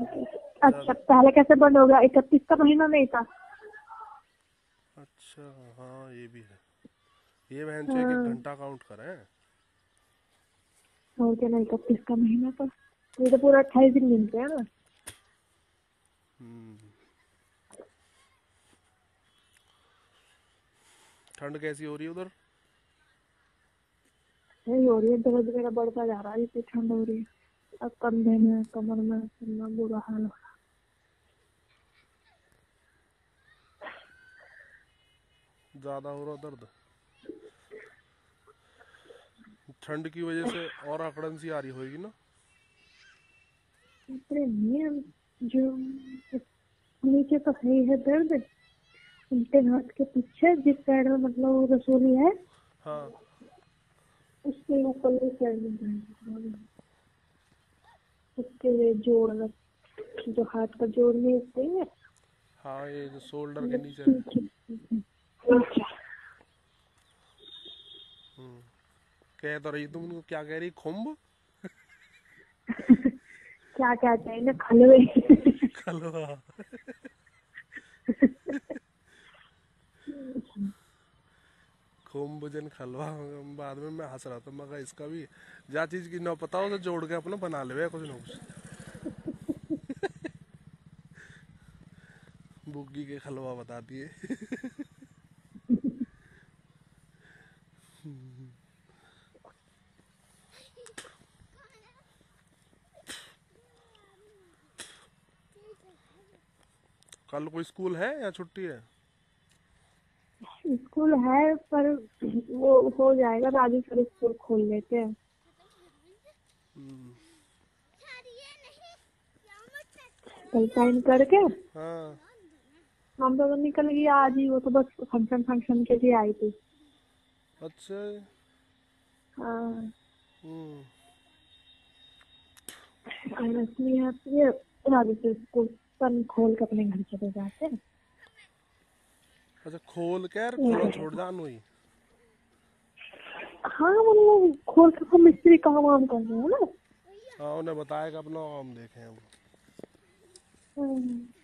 अच्छा, पहले कैसे बंद हो गया? 31 का महीना नहीं था? अच्छा, हाँ ये भी है। ये बहन एक एक हाँ, घंटा काउंट करें। और क्या, नहीं 31 का महीना था। ये तो पूरा 28 दिन गिनते हैं ना। हम्म। ठंड कैसी हो रही है उधर? यही हो रही है, दर्द मेरा बढ़ता जा रहा है, इतनी ठंड हो रही है। अब कंधे में, कमर में इतना बुरा हाल हो ज़्यादा हो रहा दर्द? ठंड की वजह से और अकड़न सी आ रही होगी ना? रहा है। इतने नहीं है, जो नीचे तो है ही है दर्द। उल्टे हाथ के पीछे जिस साइड में मतलब वो रसोली है, हाँ। उसके ऊपर ही साइड में दर्द। उसके जोड़ में, जो हाथ का जोड़ नहीं होते हैं, हाँ, ये जो शोल्डर के मतलब नीचे। पीछे। हम्म। कह तो रही तुम उनको, क्या कह रही, खुम्ब? क्या कहते हैं ना, खलवे। खलवा। खुम्ब जन खलवा। बाद में मैं हंस रहा था, मगर इसका भी जा चीज की ना पता हो तो जोड़ के अपना बना ले कुछ ना कुछ। बुग्गी के खलवा बता दिए। कल कोई स्कूल है या छुट्टी है? स्कूल है पर वो हो जाएगा, राजेश्वरी स्कूल खोल लेते हैं। हम्म। कल साइन करके हाँ। हम तो निकल गई आज ही, वो तो बस फंक्शन फंक्शन के लिए आई थी। अच्छा। हाँ, हम्म। रश्मि आती है, राजेश्वरी स्कूल सन खोल के अपने घर चले जाते हैं। अच्छा, खोल के यार खुला छोड़ जान हुई। हाँ, मतलब खोल के हम मिस्त्री काम वाम कर रहे हैं ना। हाँ, उन्हें बताया कि अपना हम देखे हम। हम्म,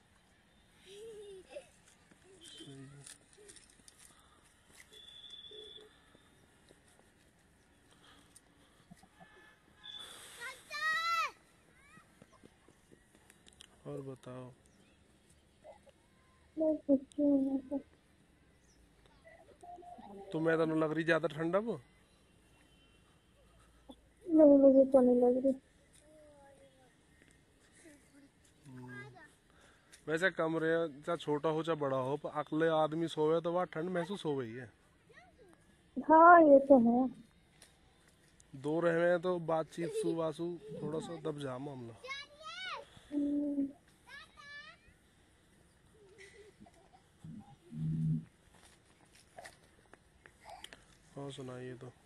और बताओ। मैं सोचती हूँ ऐसा। तुम्हें तो नहीं लग रही ज्यादा ठंड अब? नहीं, मुझे तो नहीं लग रही। वैसे कमरे चाहे छोटा हो चाहे बड़ा हो, पर अगले आदमी सोए तो वहाँ ठंड महसूस हो गई है। हाँ, ये तो है। दो रहे हैं तो बातचीत सुबासु थोड़ा सा दब जा मामला। हम्म, और सुनाइए तो।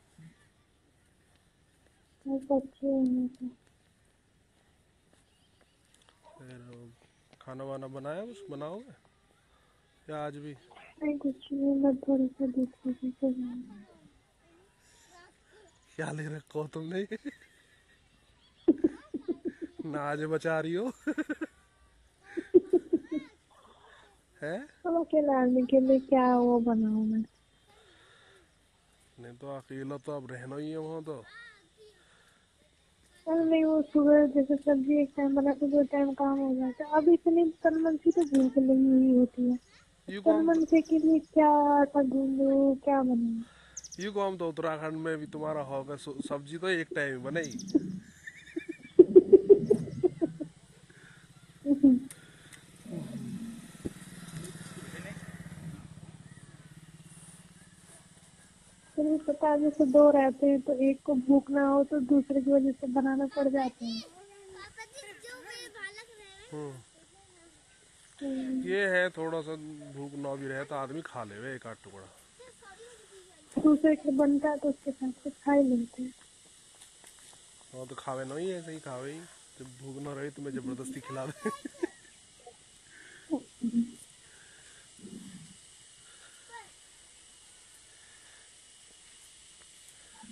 मैं सोचती हूँ। फिर खाना वाना बनाया, कुछ बनाओगे या आज भी? नहीं, कुछ नहीं, मैं थोड़ा सा दूसरी चीजें। क्या ले रखो तुमने? नाज बचा रही हो? है? अब अकेले आदमी के लिए क्या वो बनाऊं मैं? नहीं तो अकेला तो अब रहना ही है वहाँ तो। चल नहीं, वो सुबह जैसे सब्जी एक टाइम बनाते, दो टाइम काम हो जाता है। अब इतनी तनमन से तो भूख लगी हुई होती है। यू को हम तनमन से के लिए क्या आटा गूंदू, क्या बनाऊं? यू को हम तो उत्तराखंड में भी तुम्हारा होगा, सब्जी तो एक टाइम बनेगी। फिर भी पता है, जैसे दो रहते हैं तो एक को भूख ना हो तो दूसरे की वजह से बनाना पड़ जाता है। हम्म। हम्म, ये है थोड़ा सा, भूख ना भी रहे तो आदमी खा ले वे एक आध टुकड़ा। दूसरे के बनता है तो उसके साथ से खा ही लेते हैं। हाँ तो खावे ना ही, ऐसे ही खावे ही। जब भूख ना रही तुम्हें जबरदस्ती खिला दे।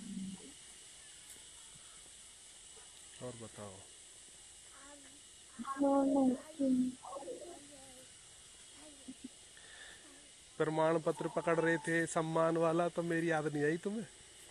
और बताओ। नहीं। प्रमाण पत्र पकड़ रहे थे सम्मान वाला, तो मेरी याद नहीं आई तुम्हें?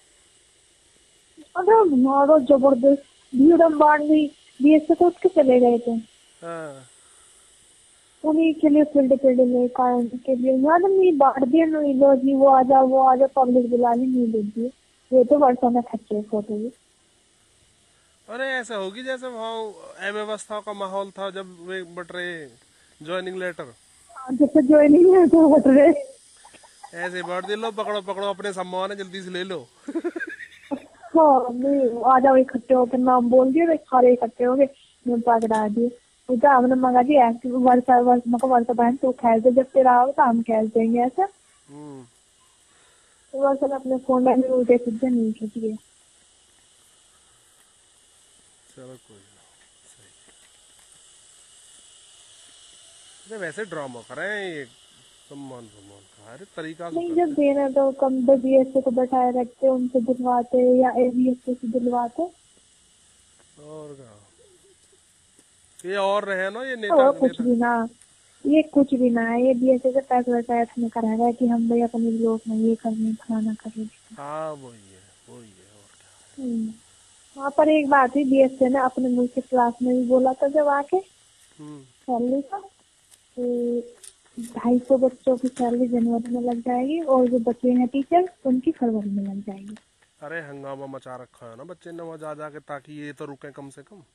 अरे मारो जबरदस्त, भीड़ अंबानी बीएस से तो उठ के चले गए थे, हाँ। उन्हीं के लिए फील्ड फील्ड में कारण के लिए यार नहीं बांट दिया, नहीं लो जी वो आ जाओ पब्लिक बुला ली, नहीं दे दिए। ये तो वर्षों में खच्चे फोटो भी। अरे ऐसा होगी जैसे वहाँ अव्यवस्था का माहौल था जब वे बट रहे ज्वाइनिंग लेटर, जैसे ज्वाइनिंग है तो हट रहे। ऐसे बढ़ दे, लो पकड़ो पकड़ो अपने सम्मान है, जल्दी से ले लो। हाँ नहीं आ जाओ इकट्ठे होकर नाम बोल दिए तो सारे इकट्ठे हो गए, मैं पकड़ा दिए। तो हमने मंगा जी ऐसे वर्षा बहन तू खेल दे, जब तेरा आओ तो हम खेल देंगे ऐसा। हम्म। तो वर्षा ने अपने फोन में भी उल्टे सीधे नहीं खींच गए। चलो कोई ना, सही। अरे वैसे ड्रामा करें ये सम्मान सम्मान का, अरे तरीका से नहीं जब करते। देना तो कम तो बीएसए को बैठाए रखते उनसे दिलवाते या एबीएसए से दिलवाते। और क्या, ये और रहे ना ये नेता तो कुछ नेता। भी ना, ये कुछ भी ना है, ये बीएसए से पैसा टैक्स में कराएगा कि हम भाई अपने लोग में ये करने फलाना करें। हाँ वही है, वही है, और क्या। वहाँ पर एक बात हुई, बीएसए ने अपने मुल्क के क्लास में भी बोला था जब आके हम्म। सैलरी का कि 250 बच्चों की सैलरी जनवरी में लग जाएगी और जो बचे हैं टीचर उनकी फरवरी में लग जाएगी। अरे हंगामा मचा रखा है ना बच्चे ने वहाँ जा जाके, ताकि ये तो रुके कम से कम।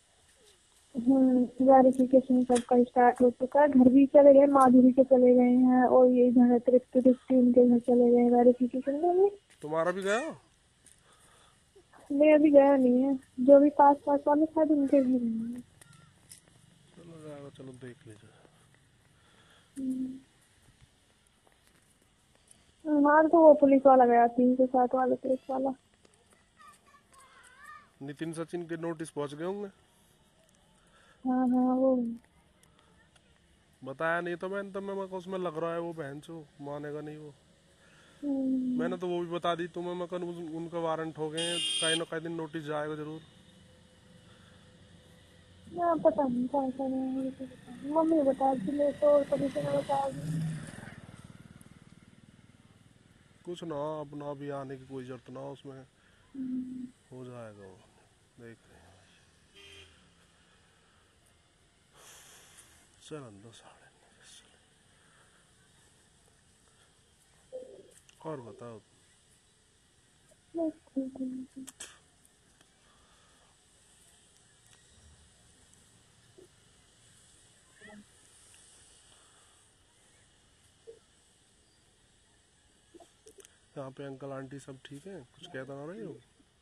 वेरिफिकेशन सबका स्टार्ट हो चुका है, घर भी चले गए, माधुरी के चले गए हैं और ये इधर तृप्ति उनके घर चले गए वेरिफिकेशन के लिए। तुम्हारा भी गया? मैं अभी गया नहीं है, जो भी पास पास वाले शायद उनके घर हैं। चलो जाएगा, चलो देख लीजिए। हमारा तो वो पुलिस वाला गया, 307 वाला पुलिस वाला। नितिन सचिन के नोटिस पहुंच गए होंगे। हाँ हाँ वो। बताया नहीं तो मैंने, तो मैं उसमें लग रहा है वो बहन चो मानेगा नहीं वो। मैंने तो वो भी बता दी तुम्हें, मैं कल उनका वारंट हो गए, कहीं ना कहीं दिन नोटिस जाएगा जरूर। पता नहीं क्या कर रहे हैं, मुझे तो पता नहीं। मम्मी बता दी, मैं तो और कभी से ना बता दी। कुछ ना, अपना भी आने की कोई जरूरत ना उसमें, हो जाएगा वो, देख रहे हैं। चल अंदर साढ़े। और बताओ। बस ठीक है। यहाँ पे अंकल आंटी सब ठीक है, कुछ कहता ना रही हो?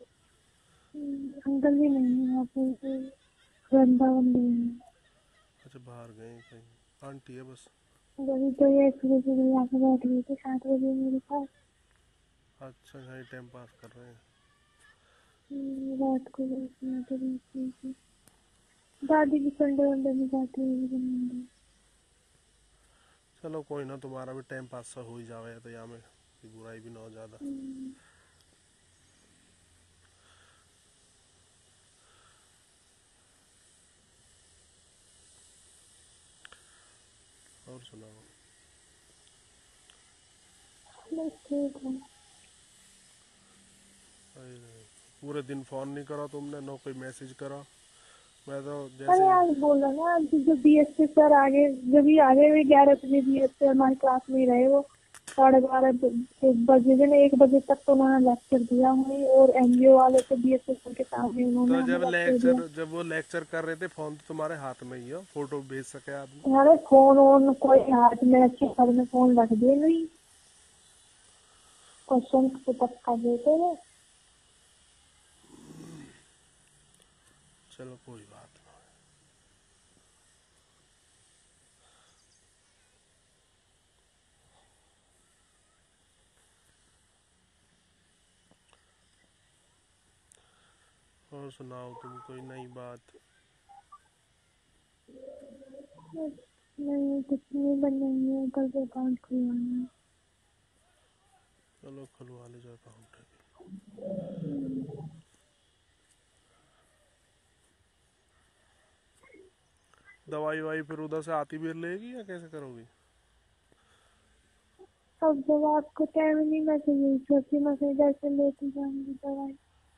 अंकल भी नहीं है यहाँ पे, वृंदावन नहीं है। अच्छा बाहर गए कहीं, आंटी है बस। वही तो ये सुबह सुबह आके बैठ गई थी 7 बजे मेरे पास। अच्छा यहाँ टाइम पास कर रहे हैं। रात को बैठना तो बैठती थी। दादी भी संडे वनडे में जाती है मंदिर। चलो कोई ना, तुम्हारा भी टाइम पास सा हो ही जावे, तो यहाँ में कोई बुराई भी ना हो ज़्यादा। और सुनाओ। बस ठीक है। अरे, पूरे दिन फ़ोन नहीं करा तुमने, ना कोई मैसेज करा। मैं तो अरे जैसे, आज बोला ना, जो बीएससी सर आगे, जब भी आगे हुए 11 बजे बीएससी हमारी क्लास में ही रहे वो, 12:30 एक बजे दिन 1 बजे तक तो उन्होंने लेक्चर दिया हमें, और एनजीओ वाले तो बीएससी सर के सामने उन्होंने तो हमें लेक्चर दिया। जब वो लेक्चर कर रहे थे, फोन तो तुम्हारे हाथ में ही हो, फोटो भेज सके आदमी। हमारे फोन वोन कोई हाथ में, अच्छे सर में फोन रख दिए नहीं, क्वेश्चन को तक कर देते थे। चलो कोई बात नहीं। और सुनाओ तुम कोई नई बात। नहीं कुछ नहीं बनाई है, कल से अकाउंट खुलवाना है। चलो खुलवा ले जाओ अकाउंट। दवाई वाई फिर उधर से आती भी लेगी या कैसे करोगी? अब जब आपको टाइम नहीं, मैं तो यही सोची मैं कहीं जैसे लेती जाऊंगी दवाई।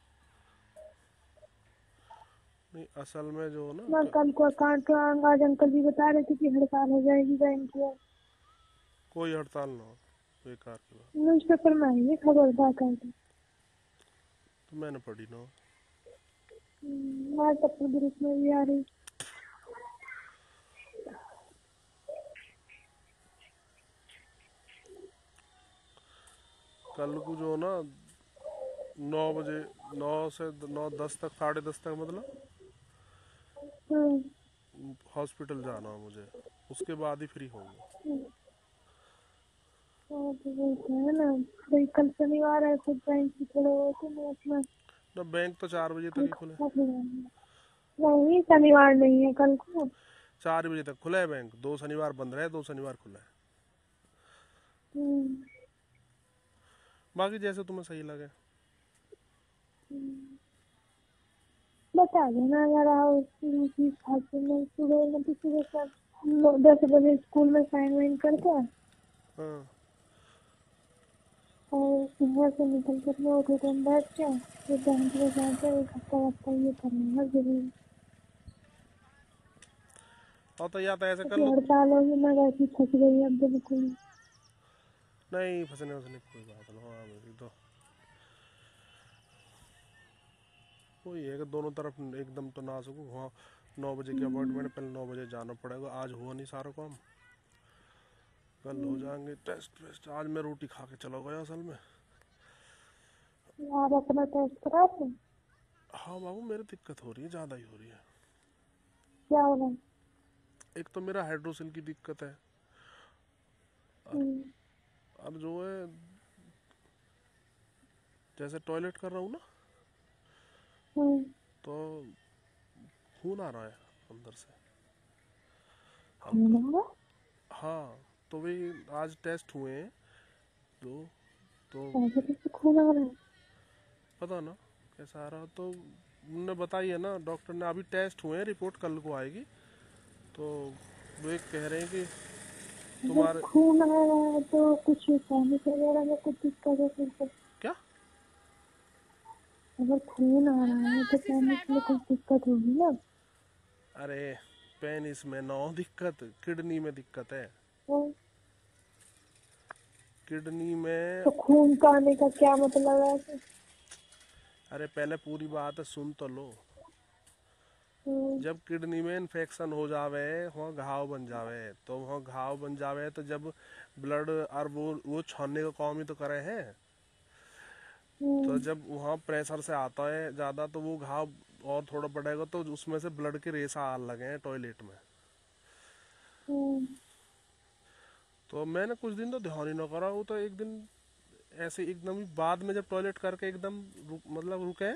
नहीं असल में जो ना मैं कल को अकाउंट तो आऊंगा, आज अंकल जी बता रहे थे कि हड़ताल हो जाएगी बैंक की। कोई हड़ताल ना हो, बेकार की बात। न्यूज पेपर में आई है खबर बाकायदा। तो मैंने पढ़ी ना हो। आज अपने ग्रुप में भी आ रही। कल को जो ना 9 बजे, 9 से 9 10 तक, 10:30 तक मतलब हम्म, हॉस्पिटल जाना है मुझे, उसके बाद ही फ्री होंगे। तो बोलते हैं ना भाई कल शनिवार है, खुद बैंक की थोड़े होते मैं अपना ना बैंक तो 4 बजे तक कल ही खुले। खाता भी नहीं, शनिवार नहीं है कल को। 4 बजे तक खुला है बैंक, 2 शनिवार बंद रहे, 2 शनिवार खुला है। हम्म, बाकी जैसे तुम्हें सही लगे। बता देना अगर आओ चीज खाते में सुबह में, तो सुबह सब 10 बजे स्कूल में साइन वाइन करके हाँ और घर से निकल कर अपने ऑटो में बैठ के फिर बैंक में जाकर एक हफ्ता ये करना है जरूर। और तो या तो ऐसे कर क्योंकि लो। हड़ताल होगी, मैं वैसे फंस गई अब बिल्कुल। नहीं फंसने वसने की कोई बात ना। हाँ मेरी तो वही है कि दोनों तरफ एकदम तो ना आ सकूँ। हाँ 9 बजे की अपॉइंटमेंट, पहले 9 बजे जाना पड़ेगा। आज हुआ नहीं सारा काम, कल हो जाएंगे टेस्ट वेस्ट। आज मैं रोटी खा के चला गया असल में। आप अपना टेस्ट करा थे? हाँ बाबू मेरी दिक्कत हो रही है, ज़्यादा ही हो रही है। क्या हो रहा है? एक तो मेरा हाइड्रोसिल की दिक्कत है, और हम्म, अब जो है जैसे टॉयलेट कर रहा हूँ ना, हम्म, तो खून आ रहा है अंदर से खून हल्का। आ रहा हाँ तो वही आज टेस्ट हुए हैं दो, तो है? ऐसे कैसे खून आ रहा है? पता ना कैसा आ रहा। तो उन्होंने बताई है ना डॉक्टर ने, अभी टेस्ट हुए हैं, रिपोर्ट कल को आएगी। तो वो एक कह रहे हैं कि अगर तुम्हारे खून आ रहा है तो कुछ सैनिक वगैरह में कुछ दिक्कत है फिर तो। क्या। अगर खून आ रहा है तो सैनिक में कुछ दिक्कत होगी ना। अरे पेनिस में ना हो दिक्कत, किडनी में दिक्कत है। तो किडनी में। खून का आने का क्या मतलब है कि? अरे पहले पूरी बात सुन तो लो। हम्म, जब किडनी में इन्फेक्शन हो जावे, वहाँ घाव बन जावे, तो वहाँ घाव बन जावे तो जब ब्लड और वो छानने का काम ही तो करे हैं। तो हम्म, जब वहाँ प्रेशर से आता है ज़्यादा, तो वो घाव और थोड़ा बढ़ेगा, तो उसमें से ब्लड के रेसा आने लगे हैं टॉयलेट में। हम्म, तो मैंने कुछ दिन तो ध्यान ही ना करा, वो तो एक दिन ऐसे एकदम ही बाद में जब टॉयलेट करके एकदम मतलब रुके,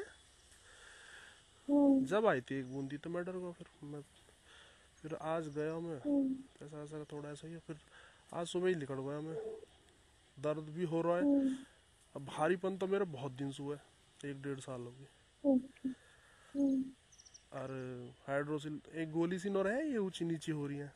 हम्म, जब आई थी एक बूंदी, तो मैं डर गया। फिर आज गया मैं, हम्म, ऐसा ऐसा थोड़ा ऐसा ही है। फिर आज सुबह ही निकल गया मैं, दर्द भी हो रहा है। हम्म, अब भारीपन तो मेरा बहुत दिन से हुआ है, 1 1.5 साल हो गई। अच्छा, हम्म, और हाइड्रोसिल एक गोली सी नोर है, ये ऊंची नीची हो रही है।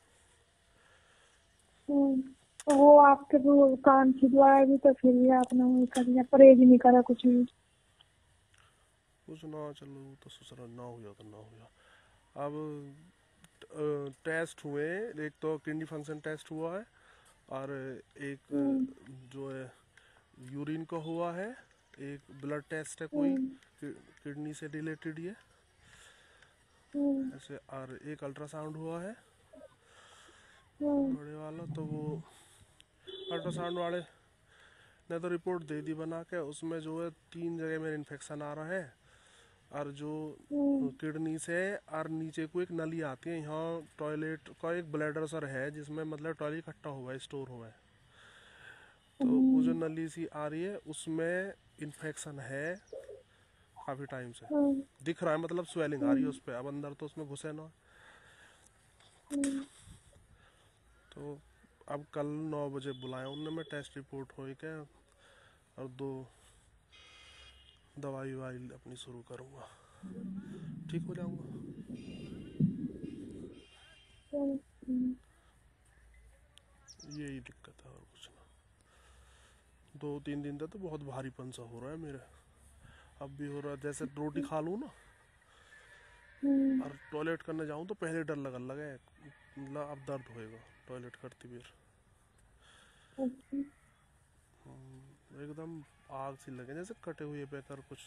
वो आपके वो कान छिदवाया भी तो फिर भी आपने वही कर लिया, परहेज नहीं करा कुछ भी। कुछ ना, चलो तो ससुर ना हुआ तो ना हुआ। अब टेस्ट हुए, एक तो किडनी फंक्शन टेस्ट हुआ है, और एक हम्म, जो है यूरिन का हुआ है, एक ब्लड टेस्ट है कोई हम्म, किडनी से रिलेटेड ही है हम्म, ऐसे, और एक अल्ट्रासाउंड हुआ है हम्म, बड़े वाला। तो वो अल्ट्रासाउंड वाले ने तो रिपोर्ट दे दी बना के, उसमें जो है 3 जगह में इन्फेक्शन आ रहा है। और जो हम्म, किडनी से और नीचे को एक नली आती है यहाँ, टॉयलेट का एक ब्लैडर सर है, जिसमें मतलब टॉयलेट इकट्ठा हुआ है, स्टोर हुआ है। तो वो जो नली सी आ रही है उसमें इन्फेक्शन है काफ़ी टाइम से, हम्म, दिख रहा है, मतलब स्वेलिंग आ रही है उस पर। अब अंदर तो उसमें घुसे ना। हम्म, तो अब कल 9 बजे बुलाया उनने, मैं टेस्ट रिपोर्ट हो के और 2 दवाई वाई अपनी शुरू करूँगा, ठीक हो जाऊँगा। हम्म, यही दिक्कत है और कुछ ना। 2-3 दिन तक तो बहुत भारीपन सा हो रहा है मेरा। अब भी हो रहा है, जैसे रोटी खा लूँ ना हम्म, और टॉयलेट करने जाऊँ तो पहले डर लगने लगा है, मतलब अब दर्द होएगा टॉयलेट करते भी। अच्छा, एकदम आग सी लगे जैसे कटे हुए पे कर कुछ,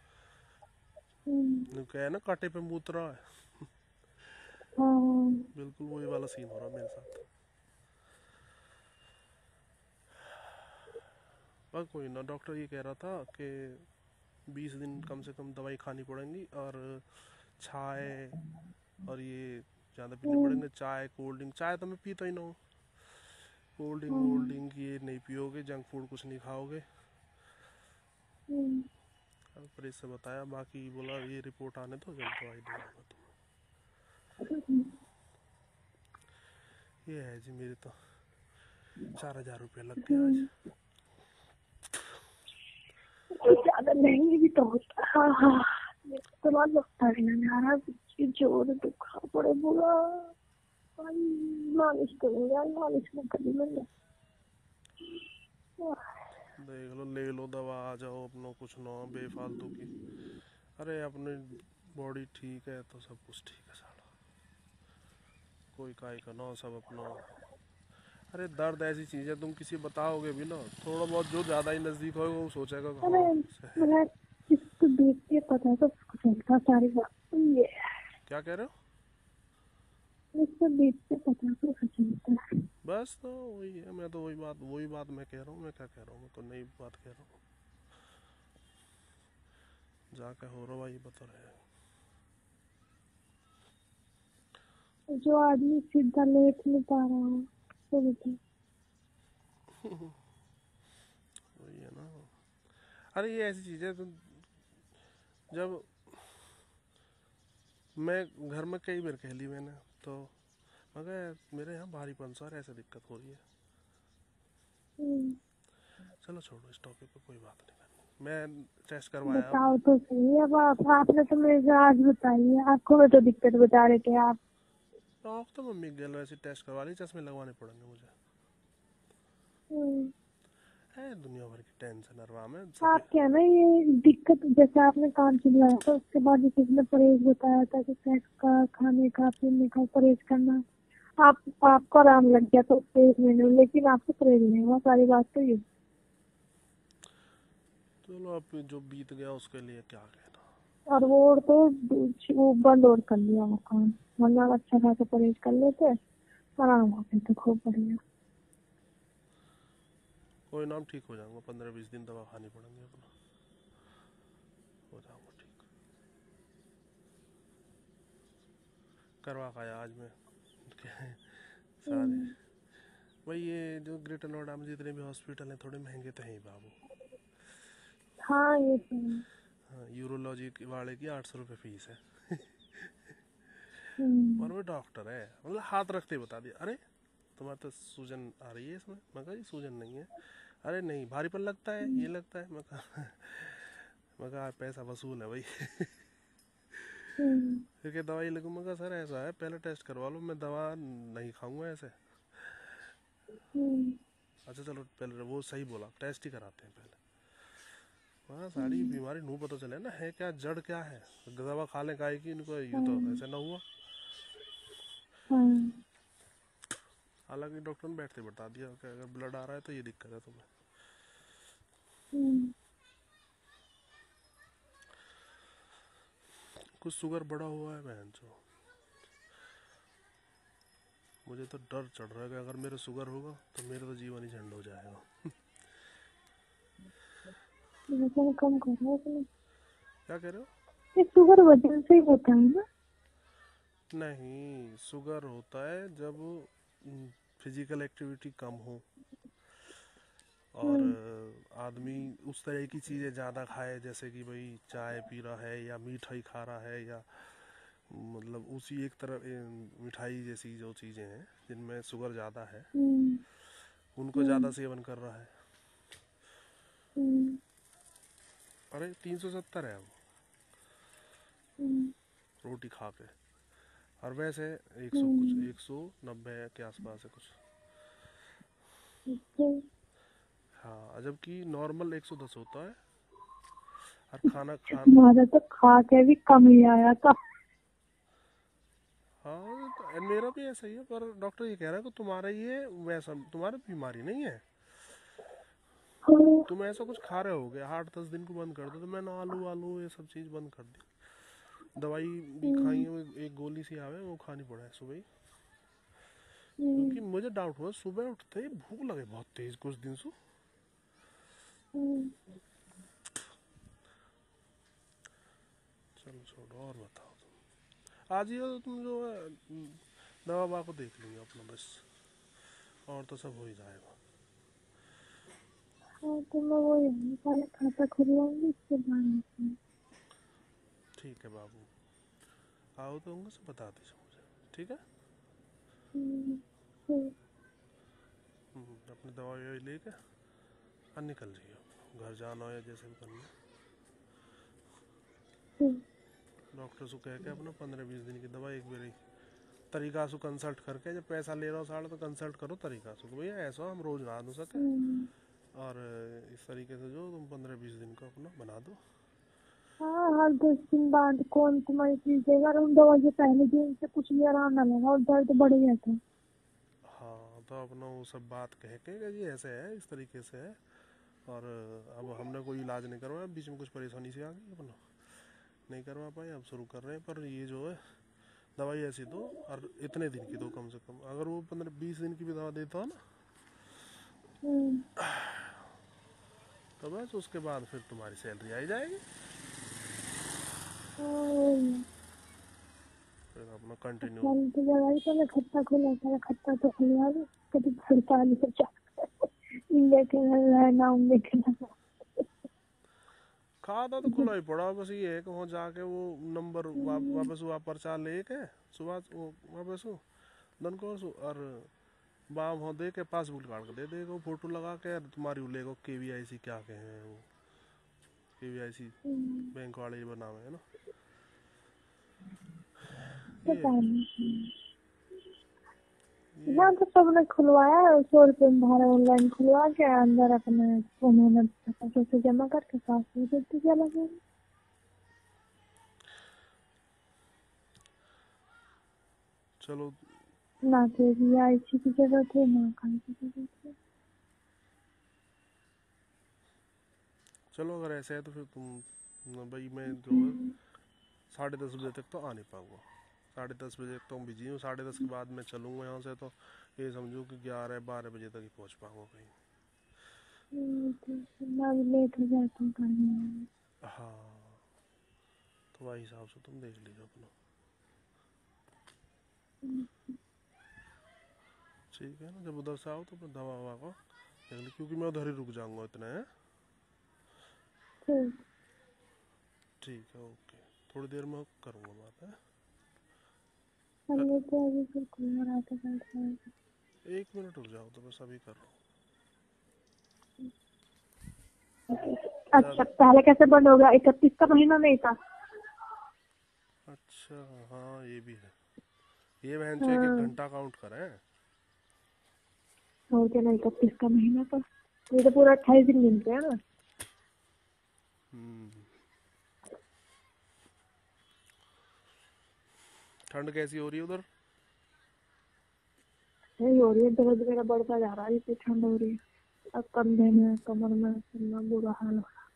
हम्म, क्या है ना, कांटे पे मूत रहा है। हाँ, बिल्कुल वही वाला सीन हो रहा है मेरे साथ। पर कोई ना, डॉक्टर ये कह रहा था कि 20 दिन कम से कम दवाई खानी पड़ेगी, और चाय और ये ज़्यादा पीने हम्म, पड़ेंगे। चाय कोल्ड ड्रिंक, चाय तो मैं पीता ही ना हूँ। कोल्ड ड्रिंक वोल्ड हाँ, ड्रिंक ये नहीं पियोगे, जंक फूड कुछ नहीं खाओगे। हम्म, अब पर इससे बताया, बाकी बोला ये रिपोर्ट आने दो, जब दवाई दूंगा मैं तुम्हें। ये है जी मेरे तो 4,000 रुपये लग गया आज। हम्म, तो ज्यादा महंगी भी तो होता है। हाँ हाँ, मेरे को तो बहुत लगता है ना यार, पीछे जोर दुखा पड़े बुरा। भाई, मालिश करूंगा यार, मालिश में कभी मैंने। देख लो, ले लो दवा, आ जाओ अपना, कुछ ना हो बेफालतू की। अरे अपनी बॉडी ठीक है तो सब कुछ ठीक है साला, कोई काय का ना, सब अपना। अरे दर्द ऐसी चीज़ है, तुम किसी बताओगे भी ना, थोड़ा बहुत जो ज़्यादा ही नज़दीक होगा वो सोचेगा कि अरे हाँ से है। मैं इसको देख के पता तो चलता सारी बात ये। क्या कह रहे हो? इसको देख के पता तो चलता है। बस तो वही है, मैं तो वही बात मैं कह रहा हूँ। मैं क्या कह रहा हूँ, मैं तो नई बात कह रहा हूँ। जाके हो रहा भाई बता रहे हैं। जो आदमी सीधा लेट नहीं पा रहा हो तो बता। वही है ना। अरे ये ऐसी चीज़ है, तुम जब मैं घर में कई बार कह ली मैंने, तो मगर मेरे यहाँ भारीपन सा और ऐसे दिक्कत हो रही है। हम्म, चलो छोड़ो, इस टॉपिक पे कोई बात नहीं करनी। मैं टेस्ट करवाया अब। बताओ तो सही। अब आपने तो मेरे से आज बताई है, आंखों में तो दिक्कत बता रहे थे आप। आँख तो मम्मी गल वैसे टेस्ट करवा ली, चश्मे लगवाने पड़ेंगे मुझे। हम्म, है दुनिया भर की टेंशन अरवा में आप सफे। क्या ना, ये दिक्कत जैसे आपने काम चलाया था उसके बाद किसी ने परहेज बताया था कि सेक्स का, खाने का, पीने का परहेज करना। आपको आराम लग गया तो उससे 1 महीने में, लेकिन आपको परहेज नहीं हुआ, सारी बात तो ये। चलो अब जो बीत गया उसके लिए क्या कहना। और वो बंद और कर लिया वो काम, वरना अच्छा खासा परहेज कर लेते, आराम हो गया तो खूब बढ़िया। कोई नाम ठीक हो जाऊंगा, 15-20 दिन दवा खानी पड़ेंगे अपना, हो जाऊंगा ठीक। करवा खाया आज मैं सारे। हम्म, भाई ये जो ग्रेटर नोएडा में जितने भी हॉस्पिटल हैं थोड़े महंगे तो हैं ही बाबू। हाँ ये तो है। हाँ, यूरोलॉजी वाले की 800 रुपये फीस है। और हम्म, वो डॉक्टर है, मतलब हाथ रखते ही बता दिया, अरे तुम्हारे तो सूजन आ रही है इसमें। मैं कहा ये सूजन नहीं है। अरे नहीं, भारीपन लगता है, ये लगता है। मैं कहा पैसा वसूल है भाई। हम्म, फिर क्या दवाई लगूँ? मैं कहा सर ऐसा है, पहले टेस्ट करवा लो, मैं दवा नहीं खाऊंगा ऐसे। हम्म, अच्छा चलो, पहले वो सही बोला, टेस्ट ही कराते हैं पहले। हाँ, सारी हम्म, बीमारी नू पता चले ना है क्या, जड़ क्या है। दवा खा लें काहे की, इनको ये तो हाँ, ऐसा ना हुआ। हाँ, हालांकि डॉक्टर ने बैठते बता दिया कि अगर ब्लड आ रहा है तो ये दिक्कत है तुम्हें। हम्म, कुछ शुगर बढ़ा हुआ है बहन चो। मुझे तो डर चढ़ रहा है कि अगर मेरे शुगर होगा तो मेरा तो जीवन ही झंड हो जाएगा। वजन कम करो अपने। क्या कह रहे हो? ये शुगर वजन से ही होता है ना। नहीं, शुगर होता है जब फिजिकल एक्टिविटी कम हो, और हम्म, आदमी उस तरह की चीज़ें ज़्यादा खाए, जैसे कि भाई चाय पी रहा है या मिठाई खा रहा है, या मतलब उसी एक तरह मिठाई जैसी जो चीज़ें हैं जिनमें शुगर ज़्यादा है हम्म, उनको हम्म, ज़्यादा सेवन कर रहा है। हम्म, अरे 370 है वो हम्म, रोटी खा के। और वैसे 100 कुछ 190 के आसपास है कुछ। हाँ, जबकि नॉर्मल 110 होता है। और खाना खान तुम्हारा तो खा के भी कम ही आया था। हाँ, तो मेरा भी ऐसा ही है, पर डॉक्टर ये कह रहा है कि तुम्हारा ये वैसा तुम्हारी बीमारी नहीं है। हाँ, तुम ऐसा कुछ खा रहे होगे, 8-10 दिन को बंद कर दो। तो मैंने आलू वालू ये सब चीज़ बंद कर दी। दवाई भी खाई है, वो एक गोली सी आवे वो खानी पड़ा है सुबह ही। क्योंकि मुझे डाउट हुआ सुबह उठते ही भूख लगे बहुत तेज कुछ दिन से। चलो छोड़ो, और बताओ तुम आज ही हो, तुम जो है दवा ववा को देख लेंगे अपना बस, और तो सब हो ही जाएगा। तो मैं वो यही पहले खाता खुलवाऊंगी, उसके बाद निकलूंगी। ठीक है बाबू, आओ तो होंगे सब बता दीजिए मुझे, ठीक है। ठीक। अपनी दवा लेके और निकल जाइए, घर जाना हो या जैसे भी करना है। ठीक। डॉक्टर से कह के अपना 15-20 दिन की दवा एक बार तरीका से कंसल्ट करके, जब पैसा ले रहा हो साढ़े तो कंसल्ट करो तरीका से, भैया ऐसा हम रोज ना दो सके, और इस तरीके से जो तुम 15-20 दिन का अपना बना दो। हाँ, हर 10 दिन बाद कौन तुम्हारी चीज देगा, और उन दवा से पहले दिन से कुछ भी आराम ना लगा और दर्द बढ़ गया था। हाँ, तो अपना वो सब बात कह के कि जी ऐसे है, इस तरीके से है, और अब हमने कोई इलाज नहीं करवाया, बीच में कुछ परेशानी से आ गई, अपना नहीं करवा पाए, अब शुरू कर रहे हैं। पर ये जो है दवाई ऐसी दो, और इतने दिन की दो कम से कम। अगर वो 15-20 दिन की भी दवा देता हो ना, तो बस उसके बाद फिर तुम्हारी सैलरी आई जाएगी, फिर अपना कंटिन्यू। तो दवाई तो मैं खट्टा खुला था, खट्टा तो खुलवा दो कभी 48 देखना ना देखना। खाता तो खुला ही पड़ा, बस ये है कि वहाँ जाके वो नंबर वापस हुआ पर्चा लेके सुबह वो वापस हो दन को और वहाँ वहाँ दे के पासबुक काट के दे देगा, फोटो लगा के, तुम्हारी वो लेगा KVIC क्या कहे हैं वो, KVIC बैंक वाले ही बना हुए है ना ये। यहाँ तो सबने खुलवाया है, 100 रुपये में भरा ऑनलाइन खुलवा के अंदर अपने उन्होंने पैसे जमा करके पासबुक देते चला गया। चलो ना KVIC की जरूरत है, ना खाने की जरूरत है। चलो, अगर ऐसा है तो फिर तुम भाई, मैं जो है 10:30 बजे तक तो आ नहीं पाऊँगा। 10:30 बजे तक तो मैं बिजी हूँ, 10:30 के बाद मैं चलूँगा यहाँ से, तो ये समझो कि 11-12 बजे तक ही पहुँच पाऊँगा कहीं। मैं भी लेट हो जाती हूँ करने में। हाँ, तो वही हिसाब से तुम देख लीजिए अपना, ठीक है ना। जब उधर से आओ तो अपना दवा ववा को देख ली, क्योंकि मैं उधर ही रुक जाऊँगा इतना है। ठीक है, ओके, थोड़ी देर में करूँगा बात है। तो अभी फिर खुलवा रहा था 1 मिनट रुक जाओ तो बस अभी कर रहा अच्छा, पहले कैसे बंद हो गया? 31 का महीना नहीं था? हूँ। अच्छा, हाँ ये भी है, ये बहन से 1-1 घंटा काउंट करें। हो गया ना 31 का महीना, तो ये तो पूरा 28 दिन गिनते हैं ना। ठंड कैसी हो रही है उधर? यही हो रही है, दर्द मेरा बढ़ता जा रहा है, इतनी ठंड हो रही है। अब कंधे में कमर में इतना बुरा हाल हो रहा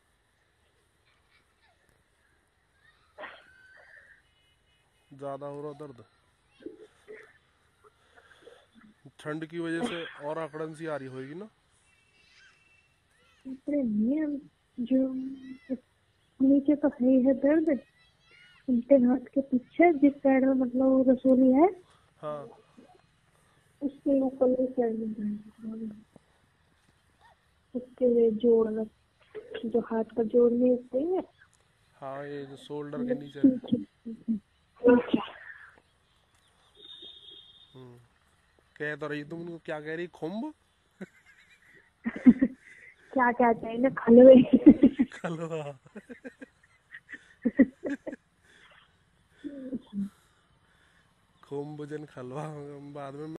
ज़्यादा हो रहा दर्द? ठंड की वजह से और अकड़न सी आ रही होगी ना? है। अरे नहीं, जो नीचे तो है ही है दर्द, उल्टे हाथ के पीछे जिस साइड में मतलब वो रसोली है, हाँ, उसके ऊपर साइड में दर्द। उसके जोड़ में, जो हाथ का जोड़ नहीं होते हैं, हाँ, ये जो शोल्डर के नीचे है। कह तो रही तुम, क्या कह रही, खुम्ब? क्या क्या चाहिए ना, खलवे। खलवा। सोम भोजन खलवा बाद में